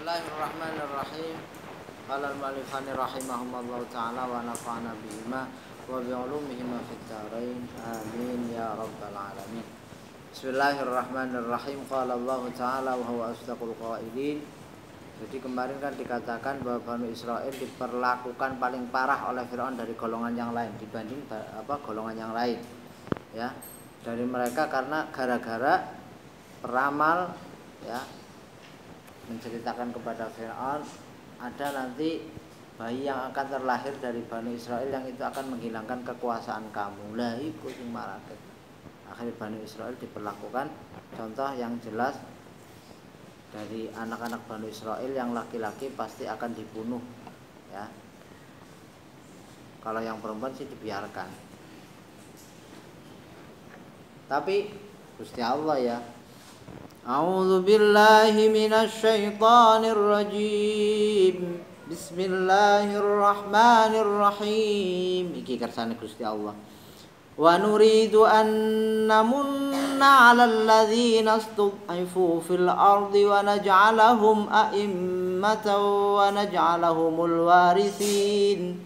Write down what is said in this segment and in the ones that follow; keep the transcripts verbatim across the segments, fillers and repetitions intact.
Bismillahirrahmanirrahim. Qala al-mu'allifani rahimahumullah ta'ala wa nafa'ana bihima wa bi'ulumihima fid dharain. Amin ya rabbal alamin. Bismillahirrahmanirrahim. Qala Allah ta'ala wa huwa asdaqul qailin. Jadi kemarin kan dikatakan bahwa Bani Israel diperlakukan paling parah oleh Firaun dari golongan yang lain dibanding apa golongan yang lain. Ya. Dari mereka karena gara-gara peramal ya menceritakan kepada Firaun ada nanti bayi yang akan terlahir dari Bani Israel yang itu akan menghilangkan kekuasaan kamu. Lah iku sing marake. Akhirnya Bani Israel diperlakukan contoh yang jelas dari anak-anak Bani Israel yang laki-laki pasti akan dibunuh ya. Kalau yang perempuan sih dibiarkan. Tapi Gusti Allah ya. A'udzu billahi minasy syaithanir rajim. Bismillahirrahmanirrahim. Iki kersane Gusti Allah. Wa nuridu an namunna 'alal ladzina istud'ifu fil ardi wa naj'alahum a'immatan wa naj'alahumul warithin.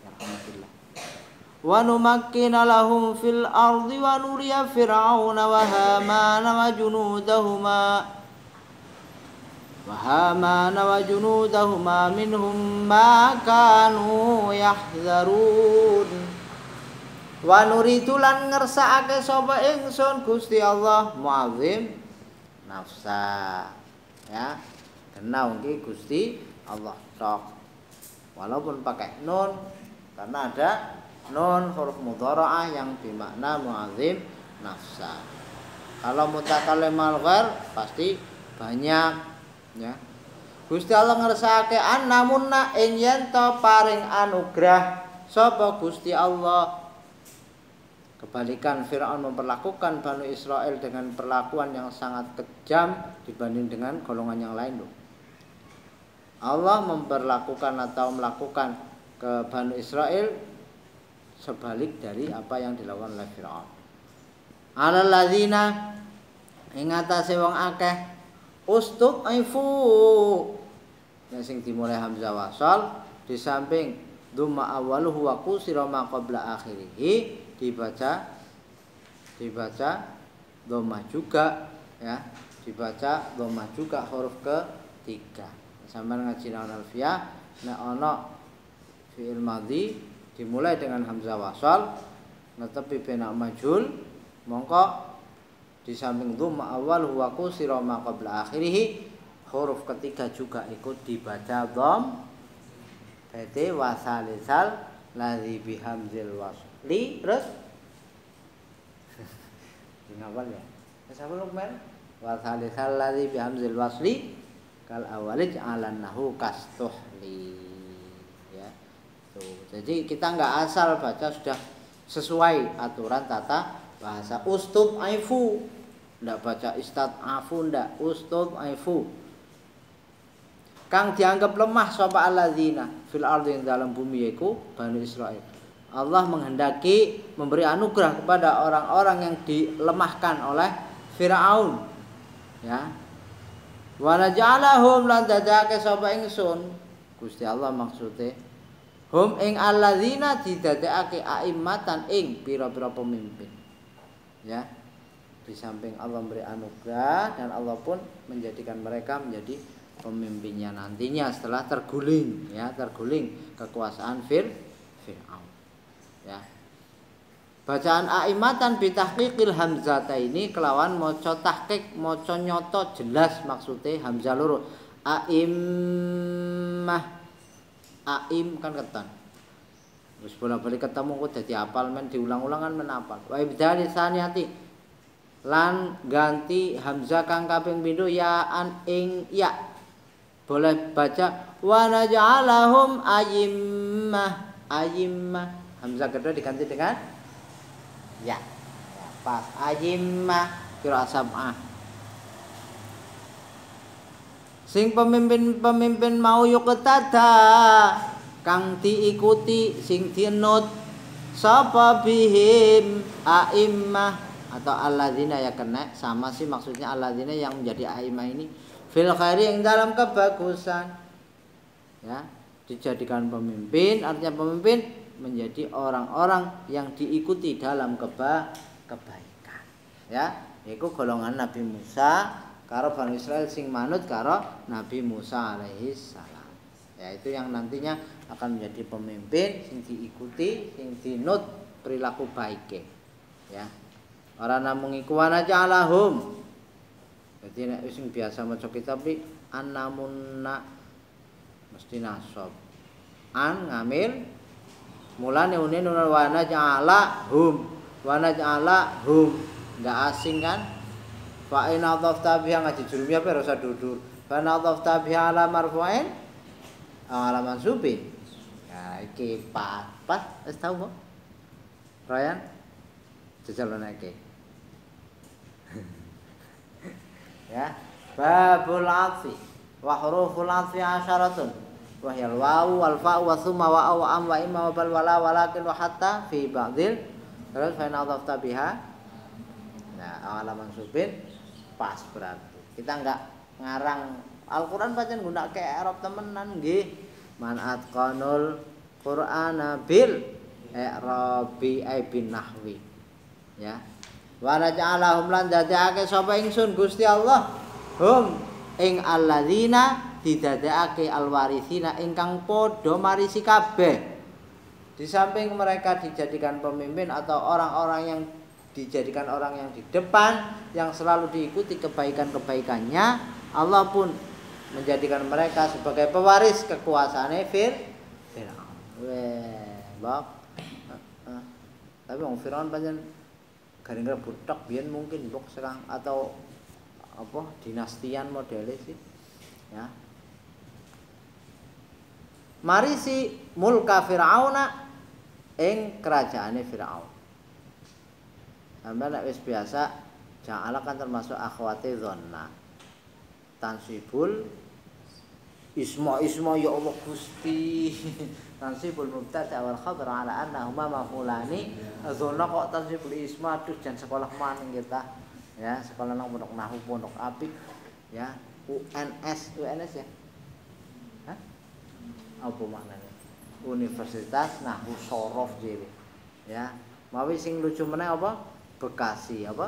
Wa numakkina lahum fil ardi wa nuriya fir'auna wa hamana wa junudahuma wa hamana wa junudahuma minhum ma kanu yahzarun. Wa nuridu lan ngersakake sapa ingsun Gusti Allah mu'azzim nafsa ya kenal iki Gusti Allah tok walaupun pakai nun karena ada nun huruf mudhara'ah yang bermakna mu'azzim nafsa. Kalau mutakallimal ghair pasti banyak ya. Gusti Allah ngersakake annamunna ing yen to paring anugrah sapa Gusti Allah. Kebalikan Firaun memperlakukan Bani Israel dengan perlakuan yang sangat kejam dibanding dengan golongan yang lain loh. Allah memperlakukan atau melakukan ke Bani Israel sebalik dari apa yang dilakukan oleh Firaun. Alal ladzina ing atase wong akeh ustub aifu. Nek sing dimulai hamzah wasal di samping dhamma awwaluhu wa qusira ma qabla akhirih dibaca dibaca dhamma juga ya, dibaca dhamma juga huruf ketiga. Sampeyan ngaji naon alfiyah nek ana fi'il madhi dimulai dengan hamzah wasal netepi bena majhul mongko di samping dhamma awal huwa qusira ma qabla akhirih huruf ketiga juga ikut dibaca dham berarti wasalisal ladzi bihamzil wasli terus ngapal ya sapa Lukman wasalisal ladzi bihamzil wasli kal awalij alannahu kastuhli. Jadi kita nggak asal baca sudah sesuai aturan tata bahasa. Ustub aifu ndak baca istad afu ndak ustub aifu. Kang dianggap lemah sapa alladzina fil ardi dalam bumi yaiku Bani Israil. Allah menghendaki memberi anugerah kepada orang-orang yang dilemahkan oleh Firaun ya. Wa naj'alahum lan dadake sapa ingsun Gusti Allah maksude hum ing alladzina didadekake a'immatan ing pira-pira pemimpin. Ya. Di samping Allah memberi anugerah dan Allah pun menjadikan mereka menjadi pemimpinnya nantinya setelah terguling ya, terguling kekuasaan Fir Firaun. Ya. Bacaan a'immatan bi tahqiqil hamzata ini kelawan maca tahqiq, maca nyoto jelas maksudnya hamzah loro. A'immah aim kan ketan. Wis bola-bali ketemu kok dadi apal men diulang-ulang kan menapal. Wa ibdali saniyati lan ganti hamzah kang kaping pindho ya an ing ya. Boleh baca wa naj'alahum ayimmah ayimmah. Hamzah kedua diganti dengan ya. Ya pas ayimmah kira sam'ah. Sing pemimpin-pemimpin mau yuk ketada kang diikuti sing dienut sapa bihim a'immah atau alladzina ya kena sama sih maksudnya alladzina yang menjadi a'immah ini fil khairi ing dalam kebagusan. Ya, dijadikan pemimpin artinya pemimpin menjadi orang-orang yang diikuti dalam keba kebaikan. Ya, iku golongan Nabi Musa karo Bani Israil sing manut karo Nabi Musa alaihi salam. Ya, itu yang nantinya akan menjadi pemimpin sing diikuti, sing dinut perilaku baike. Ya. Ora namung iku wana ja'alahum. Dadi nek wis biasa maca kitab iki annamunna mesti nasab. An ngamil mulane unen wana ja'alahum. Wana ja'alahum enggak asing kan? Fa in adhafta biha ngaji jurumi apa rasa dudur. Fa in adhafta biha ala marfu'in ala mansubin. Ya iki pas. Pas wis tau kok. Ryan jajal nek ya babul atfi wa huruful atfi asyaratun wa hiyal wawu wal fa'u wa thumma wa aw am wa imma wa bal wala walakin wa hatta fi ba'dil terus fa in adhafta biha nah ala mansubin pas berarti kita enggak ngarang Al-Qur'an pancen nggunakake i'rab temenan nggih man atqanul qur'ana bil i'rabi ay bin nahwi ya wa naj'alahum lan dadekake sapa ingsun Gusti Allah hum ing alladzina didadekake alwarithina ingkang padha marisi kabeh di samping mereka dijadikan pemimpin atau orang-orang yang dijadikan orang yang di depan yang selalu diikuti kebaikan-kebaikannya Allah pun menjadikan mereka sebagai pewaris kekuasaane Firaun. Weh, Bok. Tapi wong Firaun pancen gara-gara budak biyen mungkin Bok serang atau apa dinastian modele sih. Ya. Mari si mulka Firauna ing kerajaane Firaun. Sampai nek wis biasa ja'ala kan termasuk akhwate dzanna. Tansibul isma isma ya Allah Gusti. Tansibul mubtada wal khabar ala annahuma maf'ulani. Dzanna kok tansibul isma tuh jan sekolah maning kita. Ya, sekolah nang pondok nahwu pondok apik ya. U N S, U N S ya. Hah? Apa maknanya? Universitas Nahwu Shorof dhewe. Ya. Mawi sing lucu meneh apa? Bekasi apa?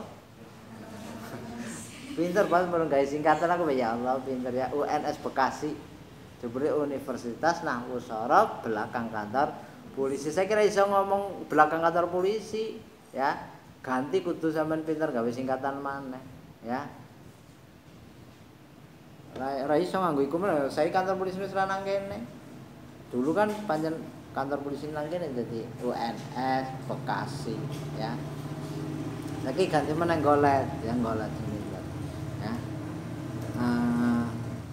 Pinter banget mau gawe singkatan aku ya Allah pinter ya U N S Bekasi. Jebule Universitas Nahwu Shorof belakang kantor polisi. Saya kira iso ngomong belakang kantor polisi ya. Ganti kudu sampean pinter gawe singkatan maneh ya. Ra iso nganggo iku meneh. Saya kantor polisi wis ra nang kene. Dulu kan pancen kantor polisi nang kene dadi U N S Bekasi ya. Lagi ganti meneng golet, yang golet ini ya. Uh,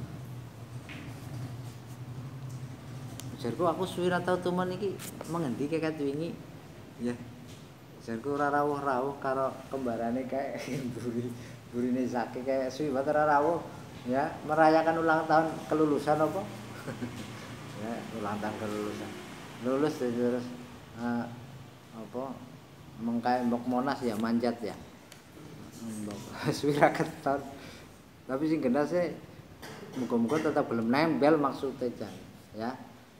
Jarku aku suwi ra tau tumen iki mengendi keket wingi. Ya. Jarku ora rawuh-rawuh karo kembarane kayak buri burine Zaki kayak suwi banget ora rawuh ya, merayakan ulang tahun kelulusan apa? Ya, ulang tahun kelulusan. Lulus terus uh, apa? Mengkai mbok Monas ya manjat ya. Mbok swira keton. Tapi sing gendas e muga-muga tetap belum nempel maksudnya jan ya.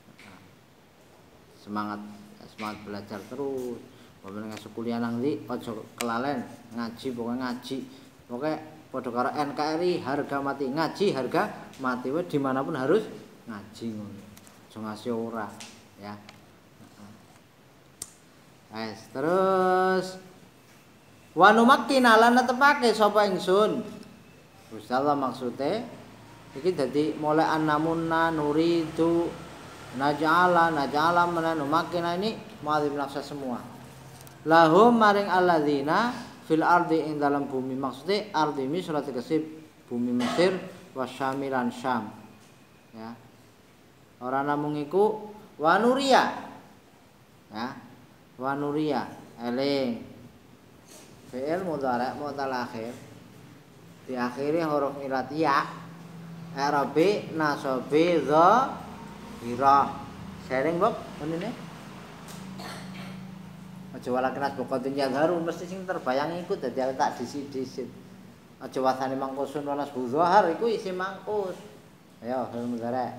Semangat semangat belajar terus. Pokoknya ngasih kuliah nang ndi aja kelalen ngaji pokoknya ngaji. Pokoke padha karo N K R I harga mati ngaji harga mati wae dimanapun harus ngaji ngono. Aja ngasih ora ya. Wes terus wa numakkina lan netepake sapa ingsun. Gusti Allah maksude iki dadi mulai annamunna nuridu naj'ala naj'ala mana numakkina ini muadzib nafsa semua. Lahum maring alladzina fil ardi ing dalam bumi maksude ardi Misr tegese bumi Mesir wasyamilan Syam. Ya. Ora namung iku wa nuria. Ya. Wa nuria eling fi'il mudhari' mu'tal akhir diakhiri huruf ilat ya arabi nasabi dha hira sering Bob ngene aja wala kenas bokotin yazharu mesti sing terbayang iku dadi tak disit-disit Aja wasane mangkusun wanas buzohar iku isi mangkus. Ayo, saudara.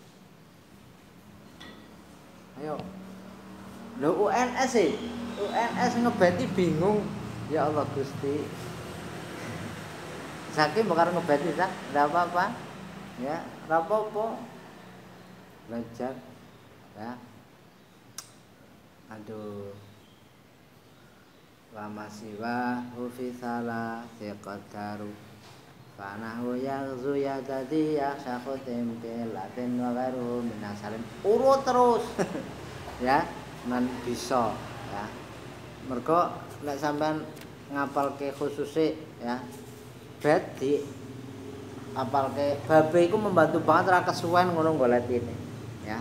Ayo. Lho U N S e. U N S ngebeti bingung. Ya Allah Gusti. Saking bakar ngebeti tak? Enggak apa-apa. Ya, ora apa-apa. Belajar ya. Aduh. Wa masiwa fi sala siqataru. Fanahu yaghzu ya tadi ya syakhutim latin wa ghairu minasalim. Urut terus. Ya, nan bisa ya. Mergo nek sampean ngapalke khususe ya. Bet di apalke babe iku membantu banget ra kesuwen ngono golek ini ya.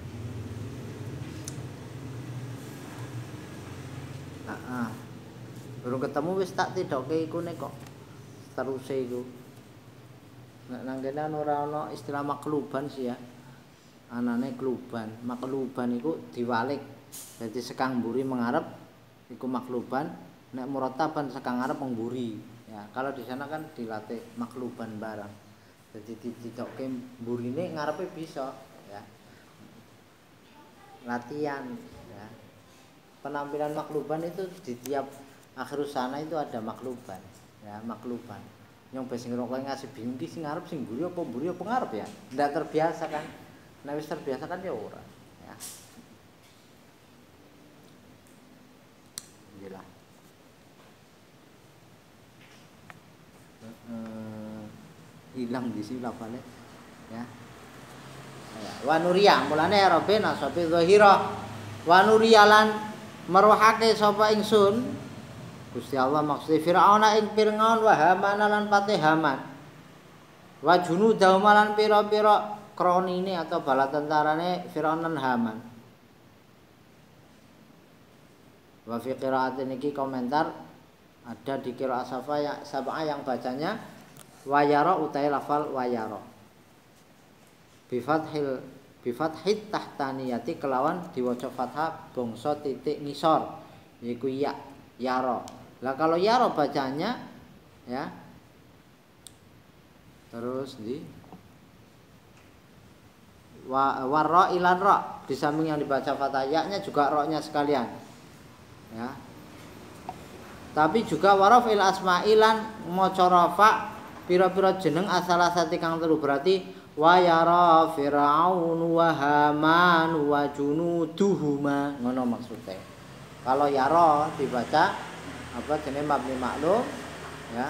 Heeh. Durung ketemu wis tak tidokke ikune kok. Teruse iku. Nek nang kene ora ana istilah makluban sih ya. Anane kluban. Makluban iku diwalik. Dadi sekang mburi mengarep iku makluban, nek murataban sekang ngarep mengguri. Ya, kalau di sana kan dilatih makluban barang. Jadi ditokke mburine ngarepe bisa ya. Latihan ya. Penampilan makluban itu di tiap akhir sana itu ada makluban ya, makluban. Yang bes ngrokok ngasih bingung ki sing ngarep sing mburi apa mburi apa ngarep ya. Ndak terbiasa kan. Nek wis terbiasa kan ya ora ya. Gila. Uh, hilang di sini lafale ya. Ya, wa nuriya mulane robena sopi zahira wa nuriyalan maruhake sapa ingsun Gusti Allah maksud Firaun ing Fir'aun wa Haman lan patih Haman wa junudahu lan pira-pira kronine atau bala tentarane Firaun lan Haman. Wa fi qiraatin iki komentar ada di qiraat Safa yang Sab'ah yang bacanya wayara utai lafal wayara. Bi fathil bi fathit tahtaniyati kelawan diwaca fathah bangsa titik ngisor yaiku ya yara. Lah kalau yara bacanya ya terus di wa warra ilan ra di samping yang dibaca fathah ya-nya juga ra-nya sekalian. Ya. Tapi juga warafil asma'ilan maca rafa pira-pira jeneng asalasati kang telu berarti wa yara fir'aun wa haman wa junuduhuma ngono maksudnya. Kalau yara dibaca apa jenenge mabni maklum ya.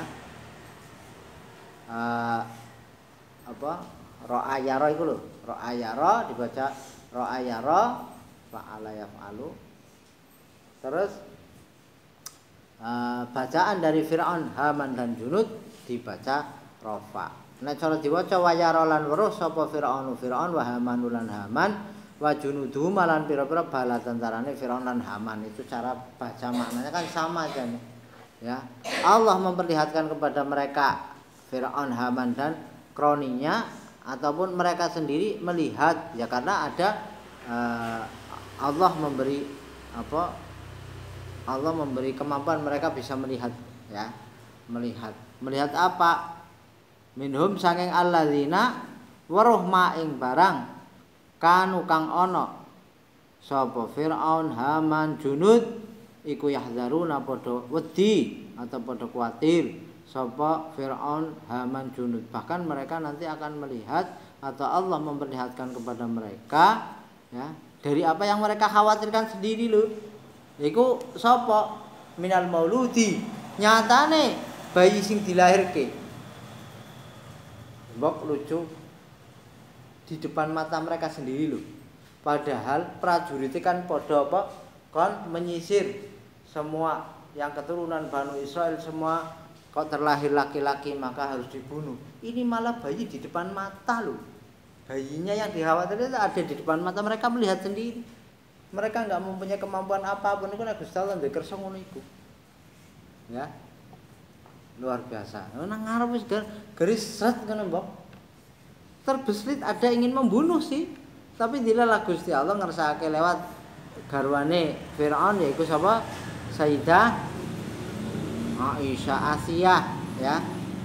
Uh, apa ra'a yara iku lho, ra'a yara dibaca ra'a yara fa'ala yaf'alu. Terus Uh, bacaan dari Fir'aun, Haman dan Junud dibaca rofa. Nek cara diwaca wayara lan weruh sapa Fir'aun Fir'aun wa Haman lan Haman wa junuduhum lan pira-pira bala tentarane Fir'aun lan Haman. Itu cara baca maknanya kan sama aja nih. Ya. Allah memperlihatkan kepada mereka Fir'aun, Haman dan kroninya ataupun mereka sendiri melihat ya karena ada uh, Allah memberi apa Allah memberi kemampuan mereka bisa melihat ya, melihat. Melihat apa? Minhum sanging alladzina weruh maing barang kanu kang ana sapa Firaun, Haman, Junud iku yahzaruna padha wedi atau padha kuatir sapa Firaun, Haman, Junud. Bahkan mereka nanti akan melihat atau Allah memperlihatkan kepada mereka ya, dari apa yang mereka khawatirkan sendiri loh. Iku sapa minal mauludi nyatane bayi sing dilahirke mbok lucu di depan mata mereka sendiri lho. Padahal prajurit kan padha apa kon menyisir semua yang keturunan Banu Israel semua kok terlahir laki-laki maka harus dibunuh. Ini malah bayi di depan mata loh. Bayinya yang dikhawatirkan ada di depan mata mereka melihat sendiri. Mereka enggak mempunyai kemampuan apapun iku nek Gusti Allah ndek kersa ngono iku. Ya. Luar biasa. Nang ngarep wis garis sret ngono, Mbok. Terbeslit ada ingin membunuh sih. Tapi dilalah Gusti Allah ngersakake lewat garwane Firaun yaiku sapa? Sayyidah Aisyah Asiyah ya.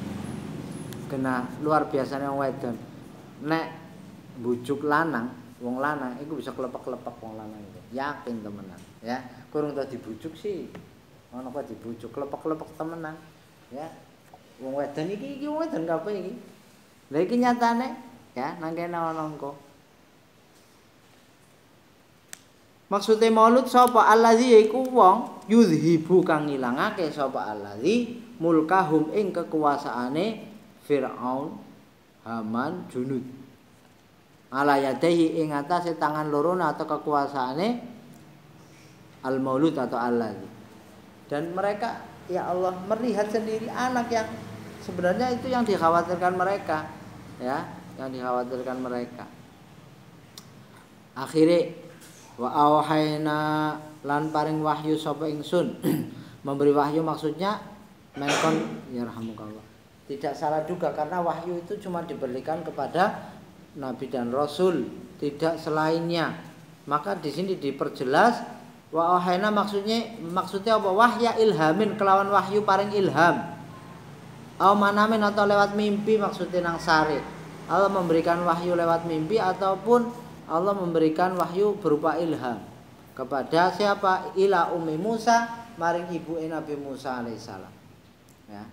genah luar biasane wong wedon. Nek bujuk lanang, wong lanang iku bisa klepek-klepek wong lanang itu. Yakin temenan, ya. Kurang tau dibujuk sih. Ono kok dibujuk klepek-klepek temenan, ya. Wong wedon iki iki wong wedon kabeh iki. Lah iki nyatane ya nang kene ana engko. Maksude maulud sapa allazi iku wong yuzhibu kang ngilangake sapa allazi mulkahum ing kekuasaane Firaun, Haman, Junud. Ala yadahi ing atase tangan loro atau kekuasaane al maulud atau allazi. Dan mereka ya Allah melihat sendiri anak yang sebenarnya itu yang dikhawatirkan mereka, ya, yang dikhawatirkan mereka. Akhire wa auhayna lan paring wahyu sapa ingsun. Memberi wahyu maksudnya menkon ya rahmukallah. Tidak salah juga karena wahyu itu cuma diberikan kepada nabi dan rasul, tidak selainnya. Maka di sini diperjelas wa auhayna maksudnya maksudnya apa? Wahya ilhamin kelawan wahyu paring ilham. Au manamin atau lewat mimpi maksudnya nang sare. Allah memberikan wahyu lewat mimpi ataupun Allah memberikan wahyu berupa ilham kepada siapa? Ila Ummi Musa maring ibu Nabi Musa alaihissalam. Ya.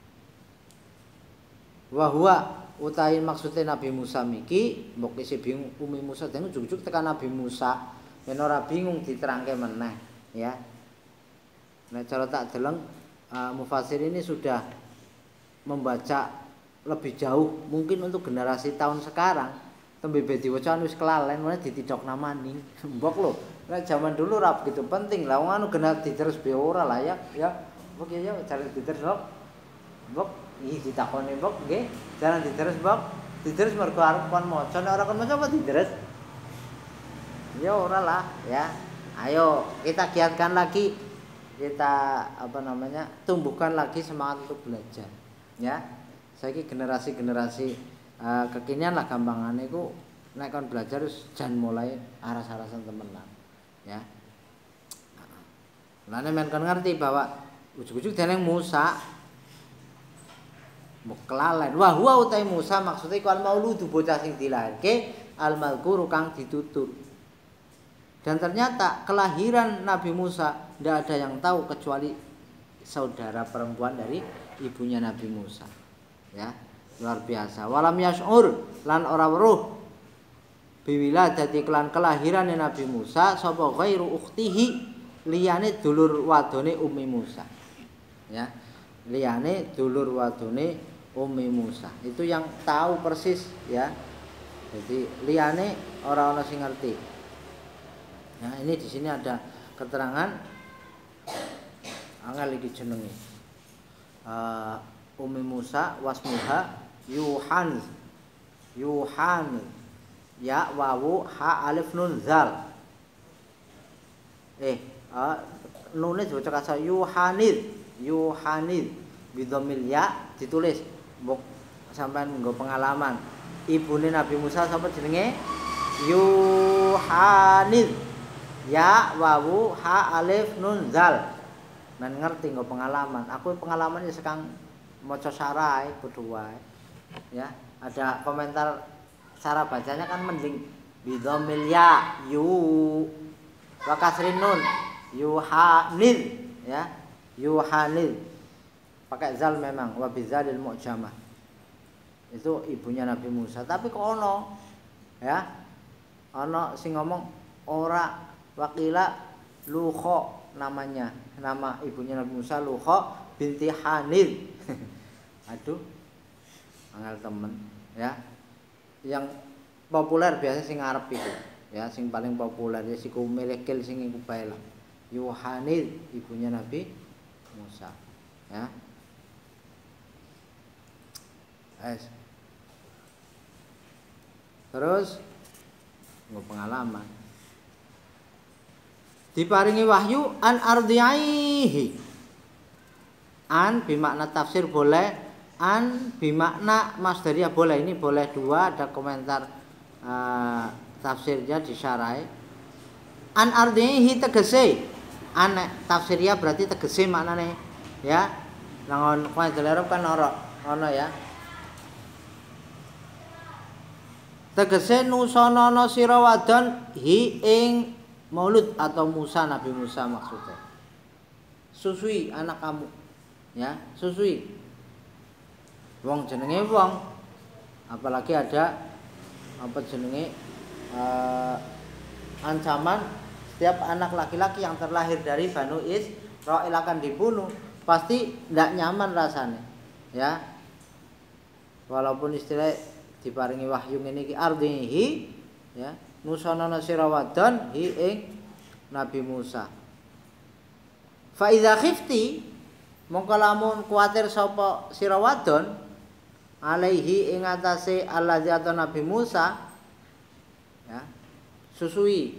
Wa huwa utahin maksudnya Nabi Musa miki mbok isih bingung Ummi Musa den ujug-ujug tekan Nabi Musa yen ora bingung diterangke meneh, ya. Nek cara tak deleng uh, mufasir ini sudah membaca lebih jauh mungkin untuk generasi tahun sekarang tembe diwaca wis kelalen meneh ditidok namani mbok lho nek zaman dulu rap gitu penting lah wong anu genah diterus be ora layak ya mbok ya cari diterus mbok iki ditakoni mbok nggih jalan diterus mbok diterus mergo arep kon maca nek ora kon maca apa diterus ya ora lah ya ayo kita giatkan lagi kita apa namanya tumbuhkan lagi semangat untuk belajar. Ya, saiki generasi-generasi uh, kekinian lah gampangane iku nek kon belajar wis jan mulai aras-arasan temenan, ya. Lane men kon ngerti bahwa ujug-ujug deneng Musa mbok kelalen. Wa huwa utai Musa maksude iku al mauludu bocah sing dilahirke al malkuru kang ditutur. Dan ternyata kelahiran Nabi Musa tidak ada yang tahu kecuali saudara perempuan dari ibunya Nabi Musa, ya, luar biasa. Walam yash'ur lan ora weruh biwiladati kelan kelahiran Nabi Musa sapa ghairu ukhtihi liyane dulur wadone Ummi Musa, ya, liyane dulur wadone Ummi Musa itu yang tahu persis, ya. Jadi liyane ora ana sing ngerti. Nah ini di sini ada keterangan angel iki jenenge. Uh, Ummi Musa wasmuha Yuhan Yuhan ya wawu ha alif nun zal eh uh, nune diwaca kasa Yuhanid Yuhanid bidhamil ya ditulis mbok sampean nggo pengalaman ibune Nabi Musa sapa jenenge Yuhanid ya wawu ha alif nun zal. Men ngerti nggo pengalaman. Aku pengalaman ya sekang maca sarai kudu wae. Ya, ada komentar cara bacanya kan mending bidhamil ya yu wa kasrin nun yuhanil, ya. Yuhanil. Pakai zal memang wa bizalil mu'jamah. Itu ibunya Nabi Musa, tapi kok ono ya. Ono sing ngomong ora wakila Lukho namanya, nama ibunya Nabi Musa Lukho binti Hanil. Aduh, angel temen, ya. Yang populer biasa sing Arab itu, ya, sing paling populer ya siku melekil sing iku bae lah. Yuhanil ibunya Nabi Musa, ya. Es. Terus nggo pengalaman diparingi wahyu an ardhiaihi. An bimakna tafsir boleh, an bimakna masdariyah boleh. Ini boleh dua, ada komentar uh, tafsirnya disarai. An ardhiaihi tegese, an tafsiriyah berarti tegese maknane, ya. Nang komentar Arab kan ora ono, ya. tegese nusanana sira wadon hi ing maulud atau Musa, Nabi Musa maksudnya. Susui anak kamu, ya, susui. Wong jenenge wong, apalagi ada apa jenenge uh, ancaman setiap anak laki-laki yang terlahir dari Banu Israil akan dibunuh, pasti tidak nyaman rasanya, ya. Walaupun istilah diparingi wahyu ngene iki ardihi, ya, nusanana sira wadon hi ing Nabi Musa. Fa idza khifti mongko lamun kuwatir sapa sira wadon alaihi ing atase allazi atau Nabi Musa, ya, susui.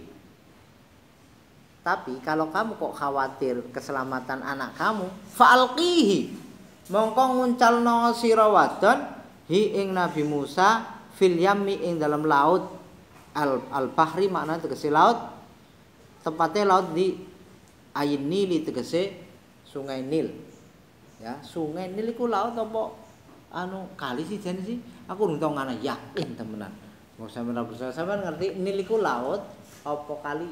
Tapi kalau kamu kok khawatir keselamatan anak kamu, fa'alqihi mongko nguncalno sira wadon hi ing Nabi Musa fil yammi ing dalam laut al al bahri, makna tegese laut, tepatnya laut di ayin Nil tegese sungai Nil, ya. Sungai Nil iku laut apa anu kali sih jan sih, aku urung tau ngana yakin temenan. Mau sampean bisa sampean ngerti Nil iku laut apa kali?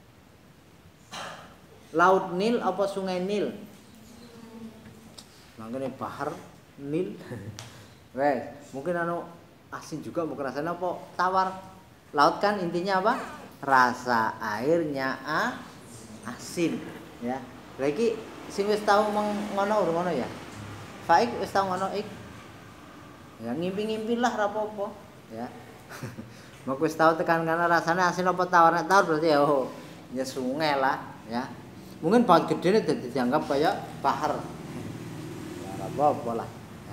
Laut Nil apa sungai Nil? Mangkene bahar Nil. Wes, mungkin anu asin juga mungkin rasanya apa tawar. Laut kan intinya apa? Rasa airnya a, asin, ya. Lagi sing wis tau ngono urung ngono ya. Faik wis tau ngono ik. Ya ngimpi-ngimpi lah ra apa-apa, ya. Mok wis tau tekan kana rasanya asin apa tawar, nek tawar berarti ya oh, ya sungai lah, ya. Mungkin baut gedene dadi dianggap kayak bahar. Ya ra apa-apa lah.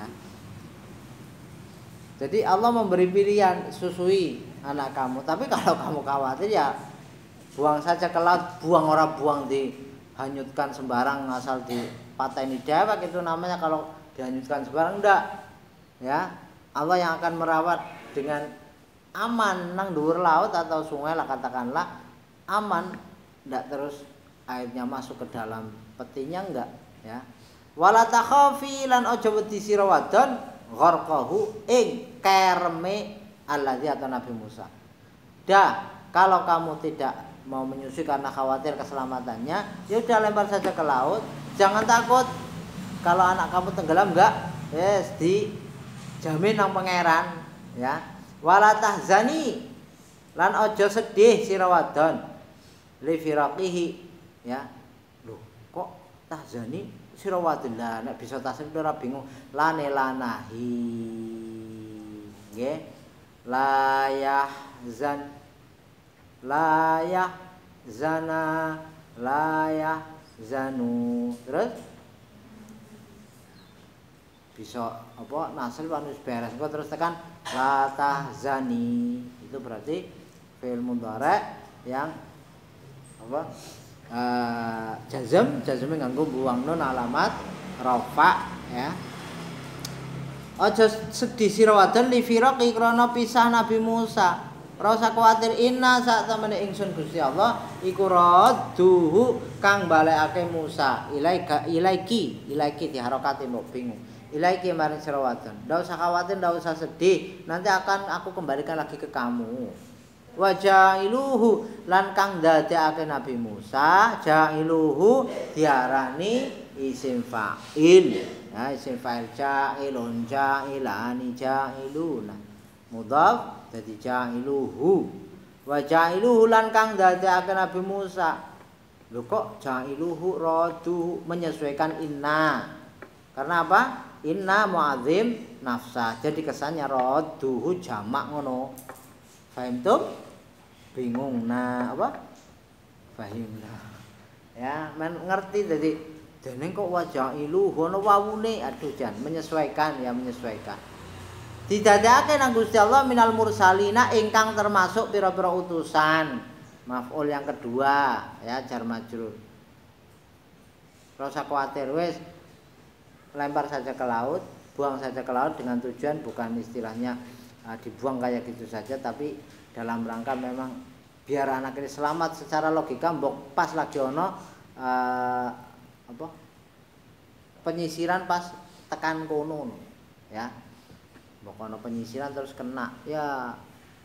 Jadi Allah memberi pilihan susui anak kamu. Tapi kalau kamu khawatir ya buang saja ke laut. Buang orang buang dihanyutkan sembarang asal dipateni dewek itu namanya kalau dihanyutkan sembarang enggak. Ya, Allah yang akan merawat dengan aman nang dhuwur laut atau sungai lah katakanlah aman, enggak terus airnya masuk ke dalam petinya enggak, ya. Wala takhafi lan aja wedi sira wadon gharqahu ing kerme allazi atau Nabi Musa. Dah, kalau kamu tidak mau menyusui karena khawatir keselamatannya, ya udah lempar saja ke laut. Jangan takut. Kalau anak kamu tenggelam enggak, yes, dijamin nang pangeran, ya. Wala tahzani lan aja sedih sira wadon li firaqihi, ya. Loh, kok tahzani sira wadon lah nek bisa tasrif ora bingung lane lanahi nggih layah zan layah zana layah zanu terus bisa apa nasl wis beres kok terus tekan latah zani itu berarti fi'il mudhari yang apa Uh, jazm jazme nganggo buang nun alamat rafa, ya. Aja sedih sira wadon li firaqi krana pisah Nabi Musa. Ora usah kuwatir inna sak temene ingsun Gusti Allah iku radduhu kang balekake Musa ilaika ilaiki ilaiki diharokati mbok bingung. Ilaiki maring sira wadon. Ndak usah kuwatir, ndak usah sedih. Nanti akan aku kembalikan lagi ke kamu. Wa ja'iluhu lan kang dadekake Nabi Musa ja'iluhu diarani isim fa'il, ya, isim fa'il ja'ilun ja'ilani ja'iluna mudhaf dadi ja'iluhu. Wa ja'iluhu lan kang dadekake Nabi Musa. Lho kok ja'iluhu radu menyesuaikan inna, karena apa? Inna mu'adzim nafsa, jadi kesannya raduhu jamak ngono. Paham tuh? Bingung nah apa paham lah, ya men ngerti jadi dene kok wajah ilu ono wawune aduh jan menyesuaikan, ya menyesuaikan didadekake nang Gusti Allah minal mursalina ingkang termasuk pira-pira utusan. Maf'ul yang kedua, ya, jar majrur. Ora usah kuwatir, wis lempar saja ke laut, buang saja ke laut dengan tujuan bukan istilahnya uh, dibuang kayak gitu saja, tapi dalam rangka memang biar anak ini selamat. Secara logika mbok pas lagi ono uh, apa penyisiran pas tekan kono, ya mbok ono penyisiran terus kena, ya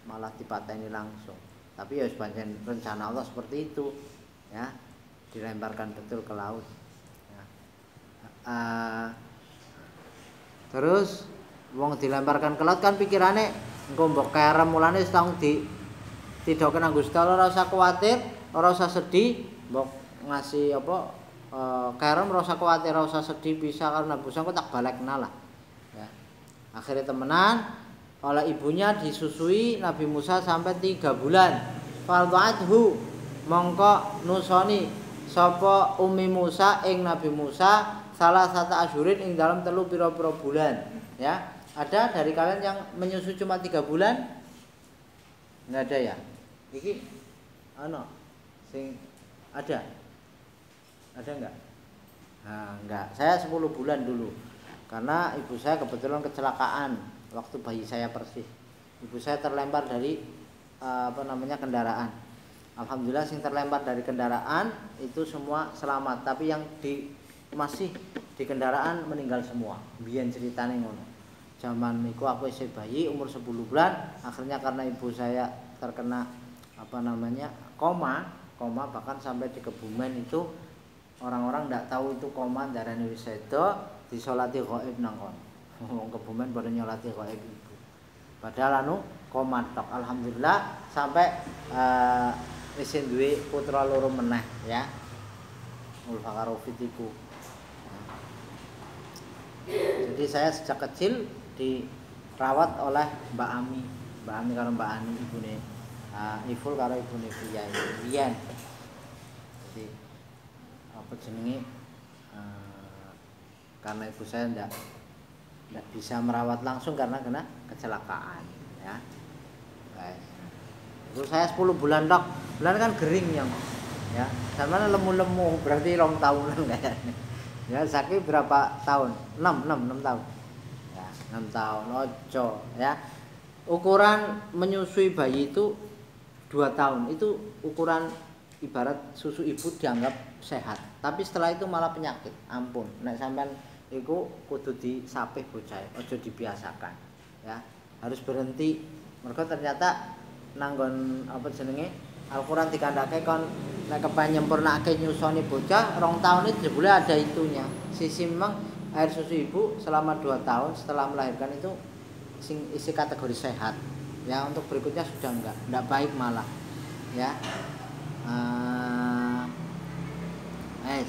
malah dipateni langsung. Tapi ya sepanjang rencana Allah seperti itu, ya, dilemparkan betul ke laut. Ya. Uh, terus wong dilemparkan ke laut kan pikirane engko mbok kerem mulane setahun di tidak kena Gusti Allah, ora usah kuwatir, ora usah sedih, mbok ngasih apa e, kerem ora usah kuwatir, ora usah sedih, bisa karena Gusti Allah tak balekna lah. Ya. Akhirnya temenan oleh ibunya disusui Nabi Musa sampai tiga bulan. Farda'athu mongko nusoni sapa Ummi Musa ing Nabi Musa salah satu asyurin ing dalam telu pira-pira bulan. Ya, ada dari kalian yang menyusui cuma tiga bulan? Enggak ada ya? Iki ano sing ada? Ada enggak? Nah, enggak. Saya sepuluh bulan dulu. Karena ibu saya kebetulan kecelakaan waktu bayi saya persis. Ibu saya terlempar dari uh, apa namanya kendaraan. Alhamdulillah sing terlempar dari kendaraan itu semua selamat, tapi yang di masih di kendaraan meninggal semua. Biyen ceritane ngono. Zaman niku aku isih bayi umur sepuluh bulan, akhirnya karena ibu saya terkena apa namanya koma, koma bahkan sampai di Kebumen itu orang-orang ndak tahu itu koma darane wis sedo, disolati ghaib nang kono. Wong Kebumen pada nyolati ghaib ibu. Padahal anu koma tok. Alhamdulillah sampai uh, wis duwe putra loro meneh ya. Mulfakarofit iku. Jadi saya sejak kecil dirawat oleh Mbak Ami, Mbak Ami karo Mbak Ani ibune. Uh, Iful karo ibune Piyai. Riyen. Jadi apa jenenge uh, karena ibu saya ndak ndak bisa merawat langsung karena kena kecelakaan ya. Guys. Terus saya sepuluh bulan dok. Bulan kan gering yang ya. Sama lemu-lemu berarti rong tahunan kayaknya. Ya, sakit berapa tahun? enam, enam, enam tahun. Ya, enam tahun ojo ya. Ukuran menyusui bayi itu dua tahun. Itu ukuran ibarat susu ibu dianggap sehat. Tapi setelah itu malah penyakit. Ampun. Nek sampean iku kudu disapih bocah, ojo dibiasakan. Ya, harus berhenti. Mergo ternyata nanggon apa jenenge? Al-Quran dikandake kon nek kepen nyempurnake nyusoni bocah rong tahun itu jebule ada itunya. Sisi memang air susu ibu selama dua tahun setelah melahirkan itu sing isi kategori sehat. Ya, untuk berikutnya sudah enggak, enggak baik malah. Ya. Uh, eh.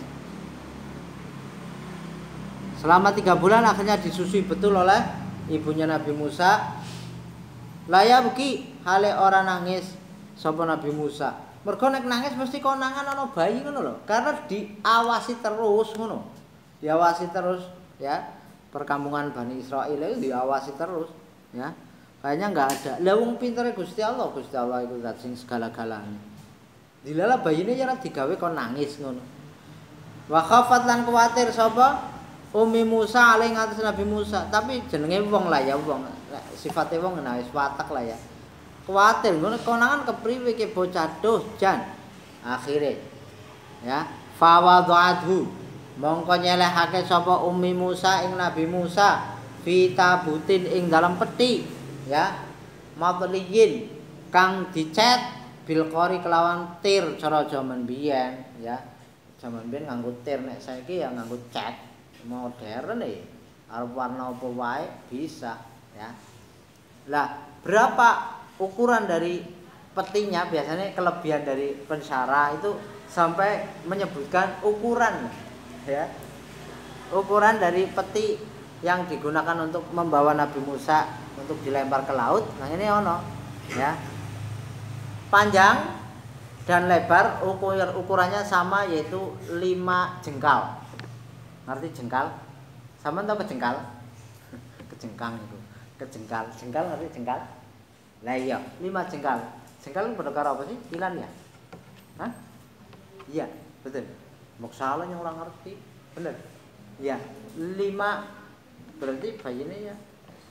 Selama tiga bulan akhirnya disusui betul oleh ibunya Nabi Musa. Laya buki hale orang nangis sapa Nabi Musa. Mergo nek nangis mesti konangan ana bayi ngono lho. Karena diawasi terus ngono. Diawasi terus ya. Perkampungan Bani Israil itu diawasi terus ya. Kayaknya enggak ada. Lah wong pintere Gusti Allah, Gusti Allah itu zat sing segala-galanya. Dilala bayine ya ora digawe kon nangis ngono. Wa khafat lan kuwatir sapa Ummi Musa alaihi ngatas Nabi Musa. Tapi jenenge wong lah ya wong. Sifate wong nah wis watek lah ya. Kuwatir ngono konangan kepriwe ke bocah doh jan. Akhire ya fawadhathu mongko nyelehake sapa Ummi Musa ing Nabi Musa fi tabutin ing dalam peti ya matliyin kang dicet bil qori kelawan tir cara jaman biyen ya. Jaman biyen nganggo tir, nek saiki ya nganggo cat modern e. Arep warna apa wae bisa ya. Lah berapa ukuran dari petinya? Biasanya kelebihan dari pensyarah itu sampai menyebutkan ukuran ya. Ukuran dari peti yang digunakan untuk membawa Nabi Musa untuk dilempar ke laut. Nah ini ono ya. Panjang dan lebar ukur ukurannya sama yaitu lima jengkal. Ngerti jengkal? Sama tau kejengkal? Kejengkang itu. Kejengkal. Jengkal ngerti jengkal? Lah iya, lima jengkal. Jengkal itu pada karo apa sih? Ilan ya? Hah? Iya, betul. Mok salah yang orang ngerti. Bener. Iya, lima berarti bayi ini ya.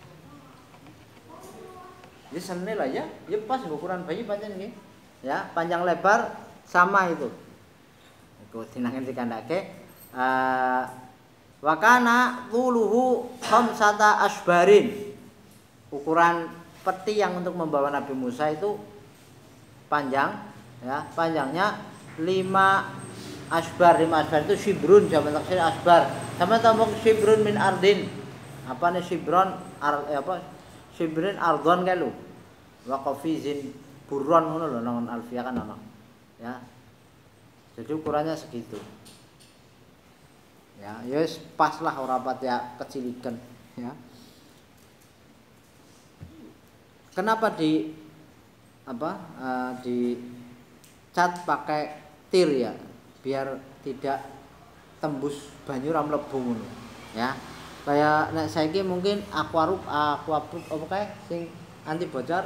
Ini senil lah ya. Ya pas ukuran bayi panjang nih. Ya, panjang lebar sama itu. Iku dinangen dikandake uh, wa kana tuluhu khamsata asbarin. Ukuran peti yang untuk membawa Nabi Musa itu panjang, ya, panjangnya lima asbar. Lima asbar itu shibrun, jamak taksir asbar. Sama tambah shibrun min ardin. Apa nih shibron? Ar, eh, apa? Shibrin ardon kae lho. Wa qafizin buron ngono lho nang Alfiah kan ana. Ya. Jadi ukurannya segitu. Ya, yes pas lah ora pat ya kecilikan, ya. Kenapa di apa? Uh, di cat pakai tir ya, biar tidak tembus banyu ra mlebu ngono, ya. Kayak nek saiki mungkin aquarup aquaproof apa kae sing anti bocor.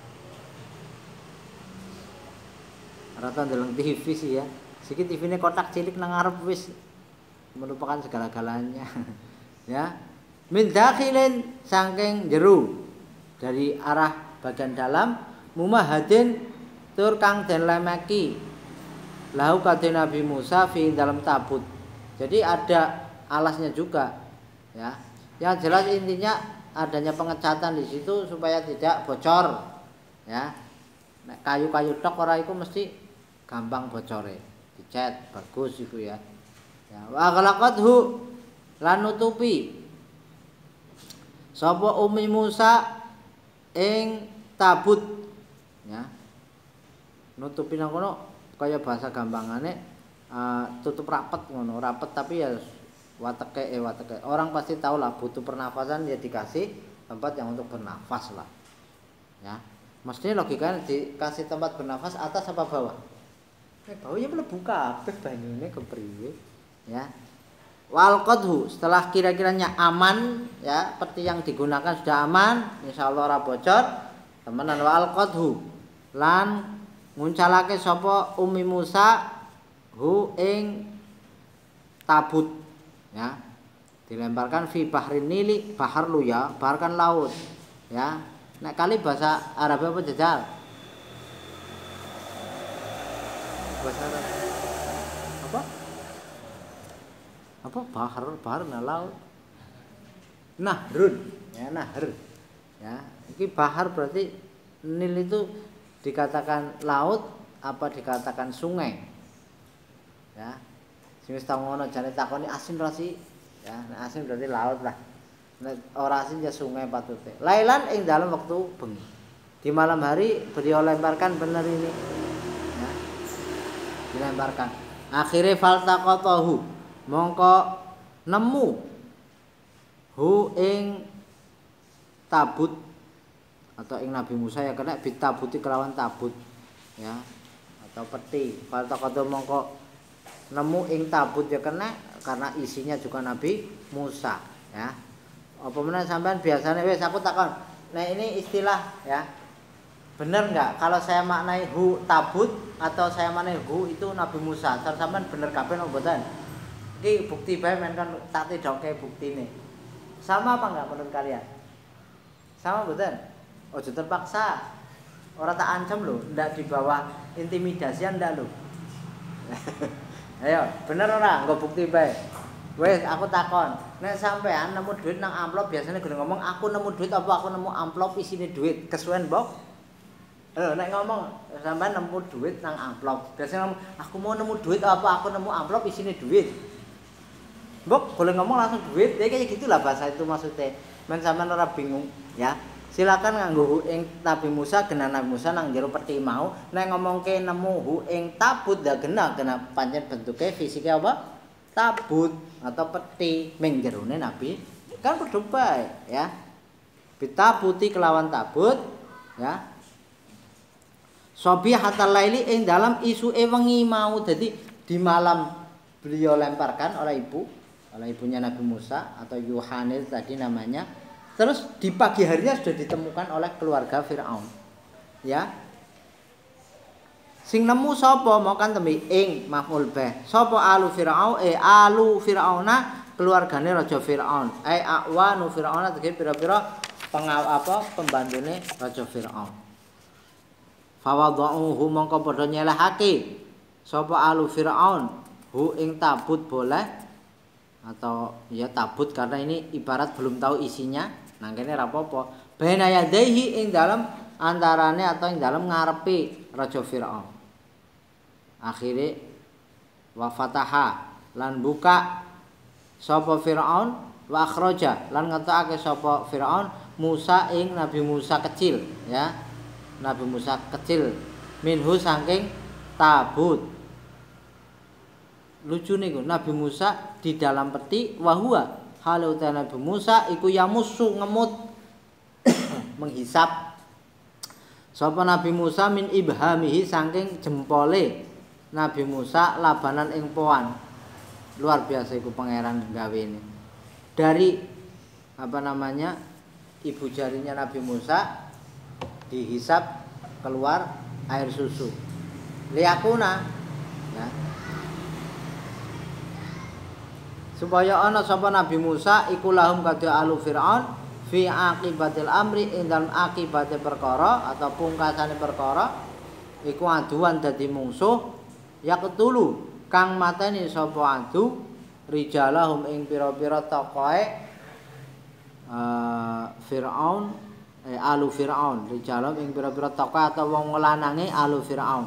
Rata ndeleng T V sih ya. Siki T V-ne kotak cilik nang ngarep wis merupakan segala-galanya. Ya. Min dakhilin saking jero. Dari arah bagian dalam mumahadin tur kang den lemeki. Lahu kadhe Nabi Musa fi dalam tabut. Jadi ada alasnya juga, ya. Yang jelas intinya adanya pengecatan di situ supaya tidak bocor, ya. Nek kayu-kayu tok ora iku mesti gampang bocore. Dicat bagus iku ya. Ya, wa khalaqathu lan nutupi sapa Ummi Musa ing tabut, ya. Nutupi nang kono kaya bahasa gampangane uh, tutup rapet ngono, rapet tapi ya wateke eh wateke. Orang pasti tahu lah butuh pernafasan ya dikasih tempat yang untuk bernafas lah. Ya. Mestinya logikanya dikasih tempat bernafas atas apa bawah? Eh bawahnya mlebu kabeh banyune kepriye? Ya, wal qadhu setelah kira-kiranya aman, ya, peti yang digunakan sudah aman, insyaallah ora bocor, temenan wal qadhu lan nguncalake sapa Ummi Musa hu ing tabut, ya, dilemparkan fi bahrin nili, bahar lu ya, bahar kan laut, ya. Nek kali bahasa Arab apa jajal? Bahasa Arab apa? Apa bahar bahar nah laut nahrun, ya, nahr, ya. Ini bahar berarti Nil itu dikatakan laut apa dikatakan sungai, ya. Sing wis tau ngono jane takoni asin ra sih, ya. Nek asin berarti laut lah, nek ora asin ya sungai patute. Lailan ing dalam waktu bengi, di malam hari beliau lemparkan bener ini, ya, dilemparkan. Akhirnya faltaqatahu mongko nemu hu ing tabut atau ing Nabi Musa ya kena bitabuti kelawan tabut, ya, atau peti. Faltaqatahu mongko nemu ing tabut ya kena karena isinya juga Nabi Musa, ya. Apa meneh sampean biasanya wis aku takon, nah ini istilah, ya, bener nggak kalau saya maknai hu tabut atau saya maknai hu itu Nabi Musa? Sampean bener kabeh napa mboten? Iki bukti bae men kan tak tidoke buktine. Sama apa enggak menurut kalian? Sama mboten? Ojo terpaksa. Ora tak ancam lho, ndak di bawah intimidasian ndak lho. Ayo, bener ora? Nggo bukti bae. Wes aku takon, nek sampean nemu duit nang amplop biasanya gede ngomong aku nemu duit apa aku nemu amplop isine duit. Kesuwen, Mbok? Eh nek ngomong sampean nemu duit nang amplop, biasanya ngomong aku mau nemu duit apa aku nemu amplop isine duit. Mbok boleh ngomong langsung duit, ya kayak gitulah bahasa itu maksudnya. Men sampean ora bingung, ya. Silakan nganggo ing Nabi Musa genah Nabi Musa nang jero peti mau, nek ngomongke nemu hu ing tabut ya genah genah pancen bentuke fisike apa? Tabut atau peti ming jerone Nabi kan padha bae, ya. Bitabuti kelawan tabut, ya. Sobihatal laili ing dalam isuke wengi mau. Jadi di malam beliau lemparkan oleh ibu oleh ibunya Nabi Musa atau Yohanes tadi namanya. Terus di pagi harinya sudah ditemukan oleh keluarga Firaun, ya. Sing nemu sapa mau kan tembi ing maf'ul bih. Sapa alu Firaun eh alu Firauna keluargane raja Firaun. Ai awanu Firauna tegese pira-pira pengaw apa pembantune raja Firaun. Fawadhuhu mongko padha nyelehake sapa alu Firaun hu ing tabut boleh atau ya tabut karena ini ibarat belum tahu isinya, nang kene ra apa-apa. baina yadaihi ing dalam antarane atau ing dalam ngarepe Raja Firaun. Akhire wa fataha lan buka sapa Firaun wa akhraja lan ngetokake sapa Firaun Musa ing Nabi Musa kecil ya. Nabi Musa kecil minhu saking tabut. Lucu niku Nabi Musa di dalam peti wahua halu Nabi Musa iku yamusu ngemut menghisap sapa Nabi Musa min ibhamihi saking jempole Nabi Musa labanan ing poan. Luar biasa iku pangeran gawe ini. Dari apa namanya ibu jarinya Nabi Musa dihisap keluar air susu. Liyakuna ya. Supaya ana sapa Nabi Musa iku lahum kadhe alu Firaun fi aqibatil amri ing dalem akibate perkara atau pungkasane perkara iku aduan dadi mungsuh yaqtulu kang mateni sapa adu rijalahum ing pira-pira tokoe uh, Firaun eh, alu Firaun rijalahum ing pira-pira tokoe atau wong lanange alu Firaun.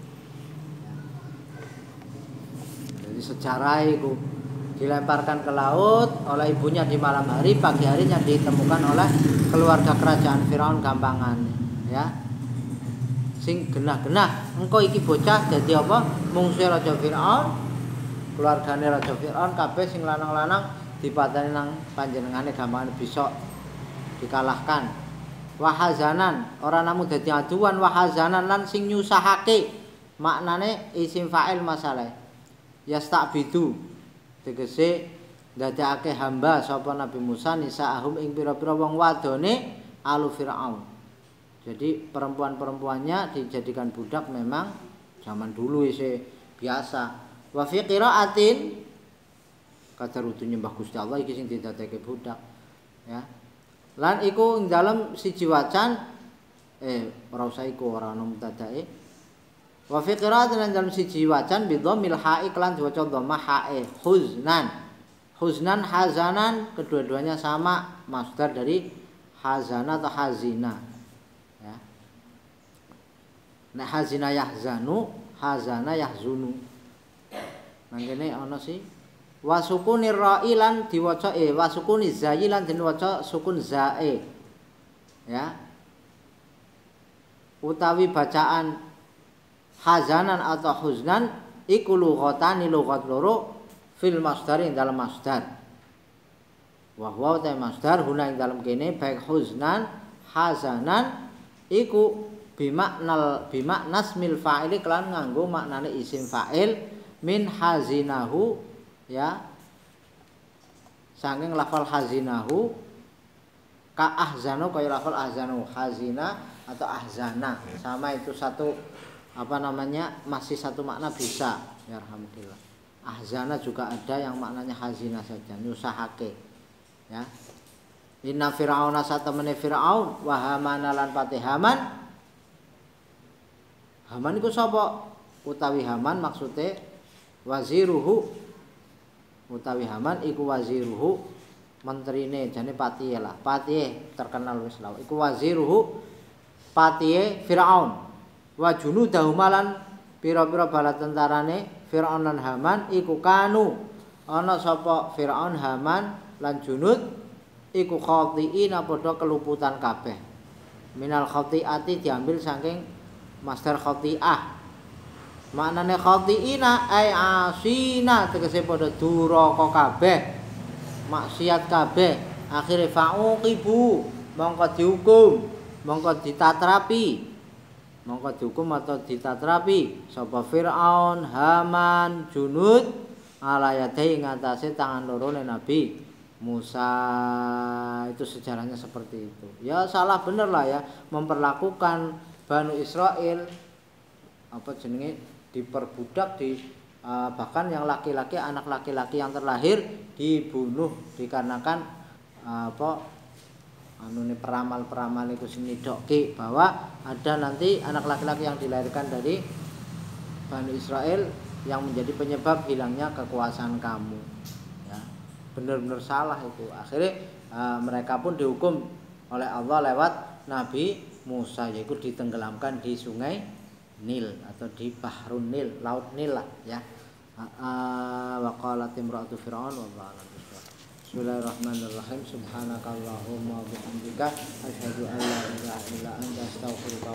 Jadi sejarah itu dilemparkan ke laut oleh ibunya di malam hari, pagi harinya ditemukan oleh keluarga kerajaan Firaun gampangan ya. Sing genah-genah engko iki bocah dadi apa mungsuhe Raja Firaun, keluargane Raja Firaun kabeh sing lanang-lanang dipateni nang panjenengane gampangan bisa dikalahkan. Wahazanan ora namung dadi aduan, wahazanan lan sing nyusahake maknane isim fa'il masalah yasta'bidu tegese ndadekake hamba sapa Nabi Musa nisaahum ing pira-pira wong wadone alu Firaun. Jadi perempuan-perempuannya dijadikan budak memang zaman dulu isih biasa. Wa fi qiraatin kadar utuh nyembah Gusti Allah iki sing didadekake budak ya. Lan iku ing dalem siji wacan eh ora usah iku ora ono mubtadae. Wa fi qiraatin dalem siji wacan bi dhammil ha'i lan diwaca dhammah ha'e huznan. Huznan hazanan kedua-duanya sama masdar dari hazana atau hazina. Ya. Nek hazina yahzanu, hazana yahzunu. Nang kene ana sih wasukuni ra'ilan diwaca e wasukuni zayilan diwaca sukun zae. Ya. Utawi bacaan hazanan atau huznan iku lughatani lughat loro fil masdar ing dalam masdar. Wa huwa ta masdar huna ing dalam kene baik huznan hazanan iku bimaknal bimaknas mil fa'ili kelan nganggo maknane isim fa'il min hazinahu ya saking lafal hazinahu ka ahzanu kaya lafal ahzanu hazina atau ahzana sama itu satu apa namanya masih satu makna bisa ya alhamdulillah. Ahzana juga ada yang maknanya hazina saja nyusahake ya. Inna fir'auna satamene fir'aun wa hamana lan pati Haman. Haman iku sapa? Utawi Haman maksude waziruhu. Utawi Haman iku waziruhu menterine jane patihe lah. Patihe terkenal wis lah. Iku waziruhu patihe Firaun. Wa junudahu malan pira-pira bala tentarane Firaun lan Haman iku kanu ana sapa Firaun Haman lan junud iku khati'ina padha keluputan kabeh. Minal khati'ati diambil saking masdar khati'ah. Maknane khati'ina ay asina tegese padha duraka kabeh. Maksiat kabeh. Akhire fa'uqibu mongko dihukum, mongko ditatrapi. Mongko dihukum atau ditatrapi sapa Firaun, Haman, Junud ala yadai ngatasé tangan loro Nabi Musa. Itu sejarahnya seperti itu. Ya salah bener lah ya memperlakukan Banu Israel apa jenenge diperbudak di uh, bahkan yang laki-laki anak laki-laki yang terlahir dibunuh dikarenakan uh, apa anune peramal-peramal itu sinidokke bahwa ada nanti anak laki-laki yang dilahirkan dari Banu Israel yang menjadi penyebab hilangnya kekuasaan kamu. Benar-benar salah itu. Akhirnya uh, mereka pun dihukum oleh Allah lewat Nabi Musa, yaitu ditenggelamkan di sungai Nil atau di Bahrun Nil, laut Nil lah ya. Wa qalat imra'atu fir'aun wallahu a'lam bishawab. Bismillahirrahmanirrahim. Subhanakallahumma wa bihamdika asyhadu an la ilaha illa anta astaghfiruka